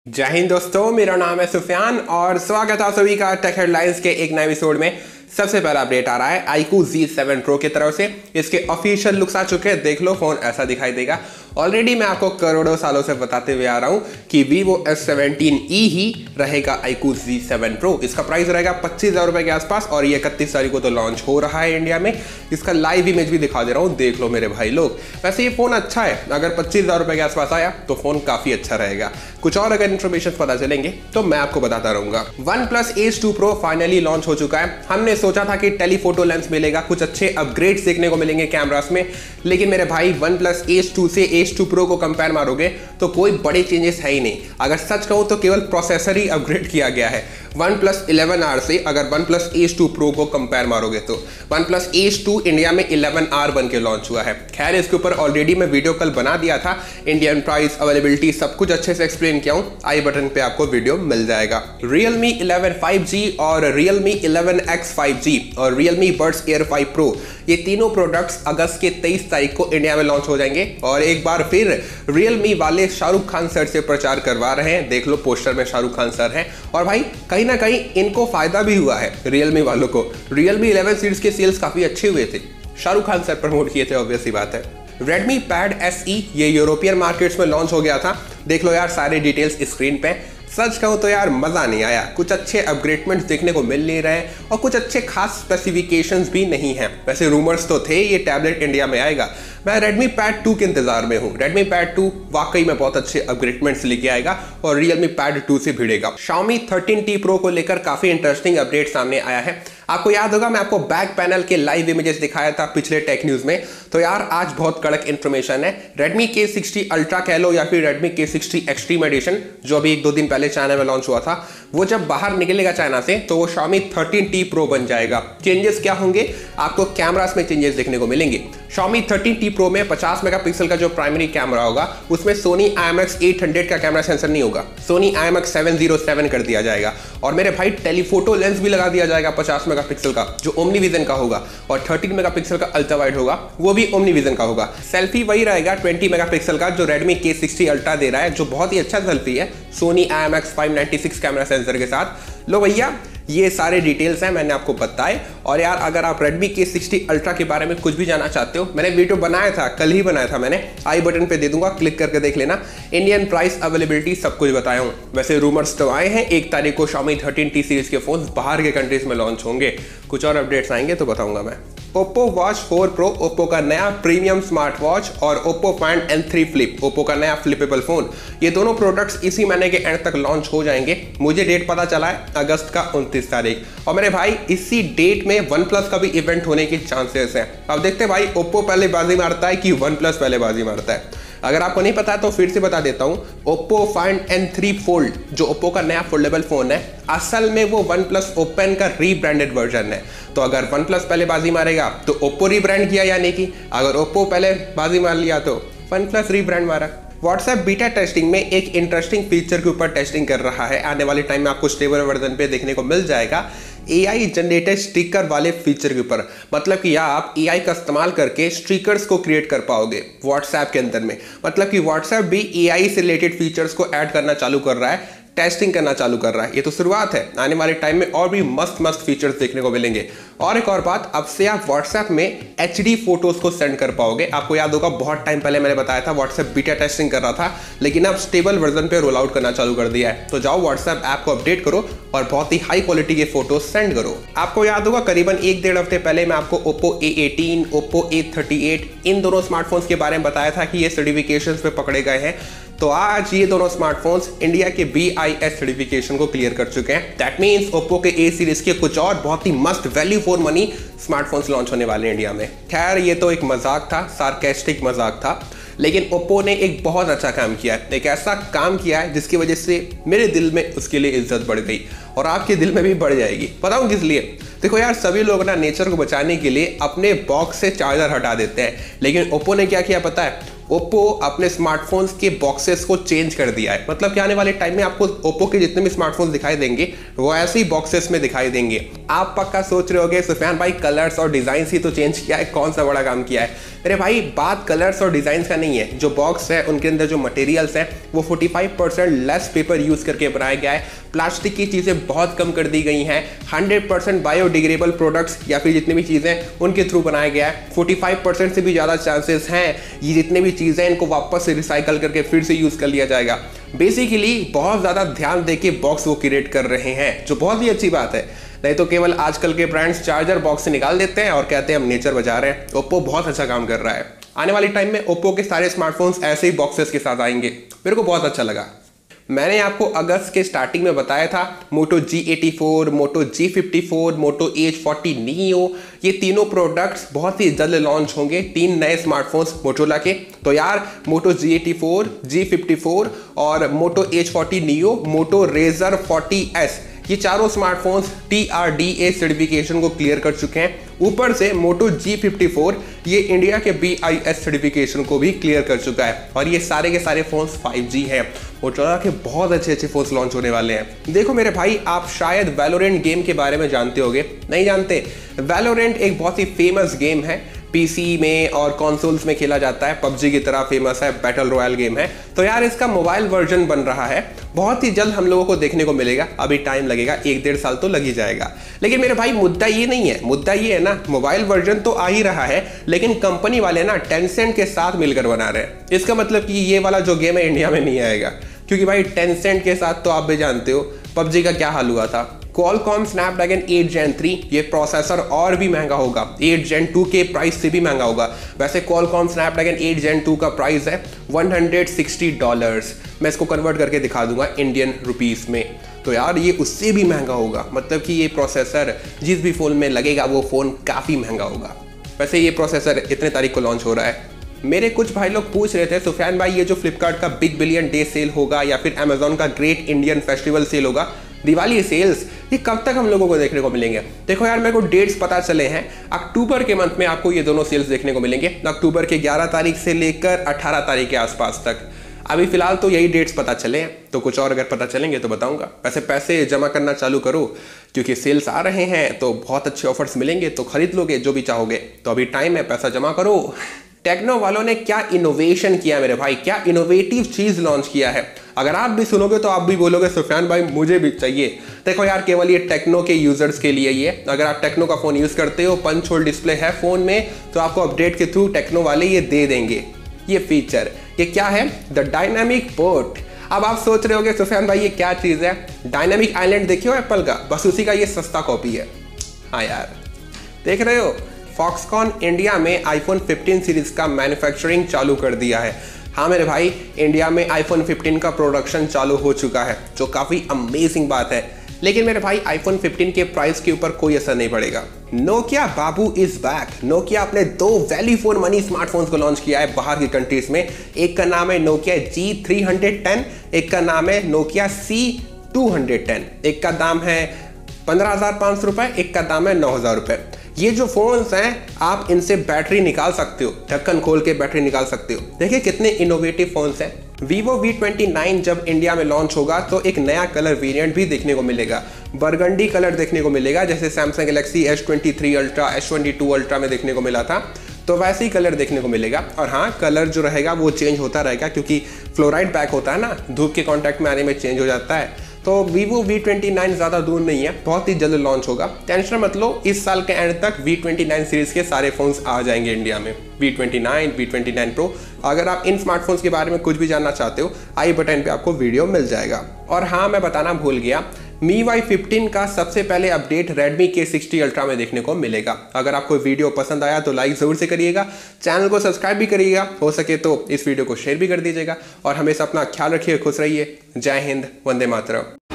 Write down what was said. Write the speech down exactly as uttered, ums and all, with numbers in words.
जय हिंद दोस्तों, मेरा नाम है सुफियान और स्वागत है आप सभी का टेक हेडलाइंस के एक नए एपिसोड में। सबसे पहला अपडेट आ रहा है iQOO Z सेवन Pro की तरफ से। इसके ऑफिशियल लुक्स आ चुके हैं, देख लो फोन ऐसा दिखाई देगा। ऑलरेडी मैं आपको करोड़ों सालों से बताते हुए आ रहा हूं कि Vivo एस सेवनटीन ई ही रहेगा iQOO Z सेवन Pro। इसका प्राइस रहेगा पच्चीस हजार रुपए के आसपास और ये इकतीस तारीख को तो लॉन्च हो रहा है इंडिया में। इसका लाइव इमेज भी दिखा दे रहा हूँ, देख लो मेरे भाई लोग। वैसे ये फोन अच्छा है, अगर पच्चीस हजार रुपए के आसपास आया तो फोन काफी अच्छा रहेगा। कुछ और अगर इन्फॉर्मेशन पता चलेंगे तो मैं आपको बताता रहूंगा। OnePlus Ace two Pro finally launch हो चुका है। हमने सोचा था कि टेलीफोटो लेंस मिलेगा, कुछ अच्छे अपग्रेड्स देखने को मिलेंगे कैमरास में, लेकिन मेरे भाई OnePlus Ace टू से Ace टू Pro को कंपेयर मारोगे तो कोई बड़े चेंजेस है ही नहीं। अगर सच कहूं तो केवल प्रोसेसर ही अपग्रेड किया गया है OnePlus इलेवन आर से। अगर OnePlus Ace टू Pro को कंपेयर मारोगे तो OnePlus Ace टू इंडिया में इलेवन आर बन के लॉन्च हुआ है। खैर इसके ऊपर ऑलरेडी मैं वीडियो कल बना दिया था, इंडियन प्राइस, अवेलेबिलिटी सब कुछ अच्छे से एक्सप्लेन किया हूं। आई बटन पे आपको वीडियो मिल जाएगा। Realme इलेवन फाइव जी और Realme eleven X five G और Realme Buds Air five Pro, ये तीनों प्रोडक्ट्स अगस्त के तेईस तारीख को इंडिया में लॉन्च हो जाएंगे। और एक बार फिर Realme वाले शाहरुख खान सर से प्रचार करवा रहे हैं, देख लो पोस्टर में शाहरुख खान सर हैं। और भाई कहीं ना कहीं इनको फायदा भी हुआ है Realme वालों को। Realme इलेवन सीरीज के सेल्स काफी अच्छे हुए थे, शाहरुख खान सर प्रमोट किए थे, ऑब्वियस सी बात है। Redmi Pad एस ई ये यूरोपियन मार्केट्स में लॉन्च हो गया था, देख लो यार सारे डिटेल्स स्क्रीन पे। सच कहूं तो यार मजा नहीं आया, कुछ अच्छे अपग्रेडमेंट्स देखने को मिल नहीं रहे और कुछ अच्छे खास स्पेसिफिकेशंस भी नहीं हैं। वैसे रूमर्स तो थे ये टैबलेट इंडिया में आएगा। मैं Redmi Pad टू के इंतजार में हूं। Redmi Pad टू वाकई में बहुत अच्छे अपग्रेडमेंट्स लेके आएगा और Realme Pad टू से भिड़ेगा। Xiaomi थर्टीन टी Pro को लेकर काफी इंटरेस्टिंग अपडेट सामने आया है। आपको याद होगा मैं आपको बैक पैनल के लाइव इमेजेस दिखाया था पिछले टेक न्यूज में, तो यार आज बहुत कड़क इंफॉर्मेशन है। Redmi के सिक्सटी Ultra कह लो या फिर Redmi K sixty Extreme addition, जो अभी एक दो दिन पहले चाइना में लॉन्च हुआ था, वो जब बाहर निकलेगा चाइना से तो वो Xiaomi थर्टीन टी Pro बन जाएगा। चेंजेस क्या होंगे? आपको कैमरास में चेंजेस देखने को मिलेंगे। Xiaomi थर्टीन टी Pro में पचास मेगापिक्सल का जो प्राइमरी कैमरा होगा उसमें Sony I M X eight hundred का कैमरा सेंसर नहीं होगा, Sony I M X seven O seven कर दिया जाएगा। और मेरे भाई टेलीफोटो लेंस भी लगा दिया जाएगा पचास मेगापिक्सल का, जो ओमनी विजन का होगा, और थर्टीन मेगापिक्सल का अल्ट्रा वाइड होगा, वो भी ओमनी विजन का होगा। सेल्फी वही रहेगा ट्वेंटी मेगापिक्सल का जो Redmi के सिक्सटी Ultra दे रहा है, जो बहुत ही अच्छा सेल्फी है Sony I M X five ninety six camera sensor के साथ। लो भैया ये सारे डिटेल्स हैं, मैंने आपको बताए। और यार अगर आप Redmi के सिक्सटी Ultra के बारे में कुछ भी जानना चाहते हो, मैंने वीडियो बनाया था, कल ही बनाया था मैंने, आई बटन पे दे दूंगा, क्लिक करके देख लेना। इंडियन प्राइस, अवेलेबिलिटी सब कुछ बताया हूँ। वैसे रूमर्स तो आए हैं एक तारीख को Xiaomi थर्टीन टी सीरीज के फोन बाहर के कंट्रीज में लॉन्च होंगे। कुछ और अपडेट्स आएंगे तो बताऊंगा मैं। Oppo Watch four Pro, Oppo का नया प्रीमियम स्मार्ट वॉच, और Oppo Find N three Flip, Oppo का नया फ्लिपेबल फोन, ये दोनों प्रोडक्ट्स इसी महीने के एंड तक लॉन्च हो जाएंगे। मुझे डेट पता चला है अगस्त का उनतीस तारीख, और मेरे भाई इसी डेट में OnePlus का भी इवेंट होने के चांसेस हैं। अब देखते हैं भाई Oppo पहले बाजी मारता है कि OnePlus पहले बाजी मारता है। अगर आपको नहीं पता है तो फिर से बता देता हूं, Oppo Find N three Fold जो Oppo का नया फोल्डेबल फोन है, असल में वो OnePlus Open का रीब्रांडेड वर्जन है। तो अगर OnePlus पहले बाजी मारेगा तो Oppo रीब्रांड किया, यानी कि अगर Oppo पहले बाजी मार लिया तो OnePlus रीब्रांड मारा। WhatsApp बीटा टेस्टिंग में एक इंटरेस्टिंग फीचर के ऊपर टेस्टिंग कर रहा है, आने वाले टाइम में आपको स्टेबल वर्जन पे देखने को मिल जाएगा। ए आई जनरेटेड स्टिकर वाले फीचर के ऊपर, मतलब कि आप ए आई का इस्तेमाल करके स्टिकर्स को क्रिएट कर पाओगे WhatsApp के अंदर में। मतलब कि WhatsApp भी ए आई से रिलेटेड फीचर्स को ऐड करना चालू कर रहा है, टेस्टिंग करना चालू कर रहा है। ये तो शुरुआत है, आने वाले टाइम में और भी मस्त मस्त फीचर्स देखने को मिलेंगे। और एक और बात, अब से आप WhatsApp में एच डी फोटोज को सेंड कर पाओगे। आपको याद होगा बहुत टाइम पहले मैंने बताया था WhatsApp बीटा टेस्टिंग कर रहा था, लेकिन अब स्टेबल वर्जन पे रोल आउट करना चालू कर दिया है। तो जाओ WhatsApp ऐप को अपडेट करो और बहुत ही हाई क्वालिटी के फोटोज सेंड करो। आपको याद होगा करीबन एक डेढ़ हफ्ते पहले मैं आपको Oppo A eighteen, Oppo A thirty eight इन दोनों स्मार्टफोन्स के बारे में बताया था कि ये सर्टिफिकेशंस पे पकड़े गए हैं। तो आज ये दोनों स्मार्टफोन्स इंडिया के बी आई एस सर्टिफिकेशन को क्लियर कर चुके हैं। दैट मींस Oppo के ए सीरीज के कुछ और बहुत ही मस्त value for money smartphones launch होने वाले इंडिया में। खैर ये तो एक मजाक था, सार्केस्टिक मजाक था, लेकिन Oppo ने एक बहुत अच्छा काम किया है, एक ऐसा काम किया है जिसकी वजह से मेरे दिल में उसके लिए इज्जत बढ़ गई और आपके दिल में भी बढ़ जाएगी। बताऊं किस लिए? देखो यार सभी लोग ना नेचर को बचाने के लिए अपने बॉक्स से चार्जर हटा देते हैं, लेकिन Oppo ने क्या किया पता है? ओप्पो अपने स्मार्टफोन्स के बॉक्सेस को चेंज कर दिया है। मतलब कि आने वाले टाइम में आपको ओप्पो के जितने भी स्मार्टफोन्स दिखाई देंगे वो ऐसे ही बॉक्सेस में दिखाई देंगे। आप पक्का सोच रहे होगे सुफियान भाई कलर्स और डिजाइन ही तो चेंज किया है, कौन सा बड़ा काम किया है। अरे भाई बात कलर्स और डिजाइन का नहीं है, जो बॉक्स है उनके अंदर जो मटेरियल्स है वो पैंतालीस परसेंट लेस पेपर यूज करके बनाया गया है। प्लास्टिक की चीजें बहुत कम कर दी गई हैं। हंड्रेड परसेंट बायोडिग्रेडेबल प्रोडक्ट्स या फिर जितनी भी चीजें उनके थ्रू बनाया गया है। पैंतालीस परसेंट से भी ज्यादा चांसेस हैं ये जितने भी चीजें इनको वापस से रिसाइकल करके फिर से यूज कर लिया जाएगा। बेसिकली बहुत ज्यादा ध्यान देके बॉक्स वो क्रिएट कर रहे हैं, जो बहुत ही अच्छी बात है। नहीं तो केवल आजकल के ब्रांड्स चार्जर बॉक्स से निकाल देते हैं और कहते हैं हम नेचर बचा रहे हैं। ओप्पो बहुत अच्छा काम कर रहा है। आने वाली टाइम में ओप्पो के सारे स्मार्टफोन्स ऐसे ही बॉक्सेस के साथ आएंगे, मेरे को बहुत अच्छा लगा। मैंने आपको अगस्त के स्टार्टिंग में बताया था moto G eighty four, moto G fifty four, moto edge forty neo, ये तीनों प्रोडक्ट्स बहुत ही जल्द लॉन्च होंगे, तीन नए स्मार्टफोन्स मोटोरोला के। तो यार moto G eighty four, G fifty four और moto edge forty neo, moto razr forty S, ये चारों smartphones T R D A certification को क्लियर कर चुके हैं। ऊपर से मोटो जी फिफ्टी फोर ये इंडिया के बी आई एस सर्टिफिकेशन को भी क्लियर कर चुका है और ये सारे के सारे फोन्स फाइव जी हैं। मोटोरोला के बहुत अच्छे अच्छे फोन्स लॉन्च होने वाले हैं। देखो मेरे भाई, आप शायद वैलोरेंट गेम के बारे में जानते होगे, नहीं जानते? वैलोरेंट एक बहुत ही फेमस गेम है, पीसी में और कंसोल्स में खेला जाता है, पबजी की तरह फेमस है, बैटल रॉयल गेम है। तो यार इसका मोबाइल वर्जन बन रहा है, बहुत ही जल्द हम लोगों को देखने को मिलेगा। अभी टाइम लगेगा, एक डेढ़ साल तो लग ही जाएगा। लेकिन मेरे भाई मुद्दा ये नहीं है, मुद्दा ये है ना, मोबाइल वर्जन तो आ ही रहा है लेकिन कंपनी वाले ना टेंसेंट के साथ मिलकर बना रहे हैं। इसका मतलब कि ये वाला जो गेम है इंडिया में नहीं आएगा, क्योंकि भाई टेंसेंट के साथ तो आप भी जानते हो पबजी का क्या हाल हुआ था। Qualcomm Snapdragon eight gen three, ये प्रोसेसर और भी महंगा होगा, एट जेन टू के प्राइस से भी महंगा होगा। वैसे Qualcomm Snapdragon eight gen two का प्राइस है वन हंड्रेड सिक्सटी डॉलर्स। मैं इसको कन्वर्ट करके दिखा दूंगा इंडियन रुपीस में, तो यार ये उससे भी महंगा होगा। मतलब कि ये प्रोसेसर जिस भी फोन में लगेगा वो फोन काफ़ी महंगा होगा। वैसे ये प्रोसेसर इतने तारीख को लॉन्च हो रहा है। मेरे कुछ भाई लोग पूछ रहे थे सुफियान भाई ये जो फ्लिपकार्ट का बिग बिलियन डे सेल होगा या फिर अमेजोन का ग्रेट इंडियन फेस्टिवल सेल होगा, दिवाली सेल्स, ये कब तक हम लोगों को देखने को मिलेंगे? देखो यार मेरे को डेट्स पता चले हैं, अक्टूबर के मंथ में आपको ये दोनों सेल्स देखने को मिलेंगे, अक्टूबर के ग्यारह तारीख से लेकर अठारह तारीख के आसपास तक। अभी फिलहाल तो यही डेट्स पता चले हैं, तो कुछ और अगर पता चलेंगे तो बताऊंगा। वैसे पैसे जमा करना चालू करो क्योंकि सेल्स आ रहे हैं तो बहुत अच्छे ऑफर्स मिलेंगे, तो खरीद लोगे जो भी चाहोगे। तो अभी टाइम है, पैसा जमा करो। टेक्नो वालों ने क्या इनोवेशन किया मेरे भाई, क्या इनोवेटिव चीज लॉन्च किया है। अगर आप भी सुनोगे तो आप भी बोलोगे सुफियान भाई मुझे भी चाहिए। देखो यार केवल ये टेक्नो के यूजर्स के लिए ये, अगर आप टेक्नो का फोन यूज करते हो, पंच होल डिस्प्ले है फोन में, तो आपको अपडेट के थ्रू टेक्नो वाले ये दे देंगे ये फीचर। ये क्या है? The dynamic port. अब आप सोच रहे होगे सुफियान भाई ये क्या चीज है? डायनामिक आइलैंड देखिए हो एप्पल का, बस उसी का ये सस्ता कॉपी है। हाँ यार देख रहे हो, फॉक्सकॉन इंडिया में आईफोन फिफ्टीन सीरीज का मैन्युफैक्चरिंग चालू कर दिया है। हाँ मेरे भाई, इंडिया में आईफोन फिफ्टीन का प्रोडक्शन चालू हो चुका है, जो काफ़ी अमेजिंग बात है। लेकिन मेरे भाई आईफोन फिफ्टीन के प्राइस के ऊपर कोई असर नहीं पड़ेगा। नोकिया बाबू इज बैक। नोकिया अपने दो वैल्यू फॉर मनी स्मार्टफोन्स को लॉन्च किया है बाहर की कंट्रीज में। एक का नाम है Nokia G three hundred ten, एक का नाम है Nokia C two hundred ten. एक का दाम है पंद्रह हजार पाँच सौ रुपये, एक का दाम है नौ हजार रुपये। ये जो फोन्स हैं आप इनसे बैटरी निकाल सकते हो, ढक्कन खोल के बैटरी निकाल सकते हो। देखिए कितने इनोवेटिव फोन्स हैं। Vivo वी ट्वेंटी नाइन जब इंडिया में लॉन्च होगा तो एक नया कलर वेरिएंट भी देखने को मिलेगा, बरगंडी कलर देखने को मिलेगा, जैसे Samsung Galaxy S twenty three ultra, S twenty two ultra में देखने को मिला था, तो वैसे ही कलर देखने को मिलेगा। और हाँ कलर जो रहेगा वो चेंज होता रहेगा, क्योंकि फ्लोराइड पैक होता है ना, धूप के कॉन्टैक्ट में आने में चेंज हो जाता है। तो Vivo वी ट्वेंटी नाइन ज़्यादा दूर नहीं है, बहुत ही जल्द लॉन्च होगा, टेंशन मत लो। इस साल के एंड तक वी ट्वेंटी नाइन सीरीज के सारे फोन्स आ जाएंगे इंडिया में, V twenty nine, V twenty nine pro. अगर आप इन स्मार्टफोन्स के बारे में कुछ भी जानना चाहते हो, आई बटन पे आपको वीडियो मिल जाएगा। और हाँ मैं बताना भूल गया, M I U I fifteen का सबसे पहले update Redmi K sixty ultra में देखने को मिलेगा। अगर आपको वीडियो पसंद आया तो लाइक जरूर से करिएगा, चैनल को सब्सक्राइब भी करिएगा, हो सके तो इस वीडियो को शेयर भी कर दीजिएगा। और हमेशा अपना ख्याल रखिए, खुश रहिए। जय हिंद, वंदे मातरम।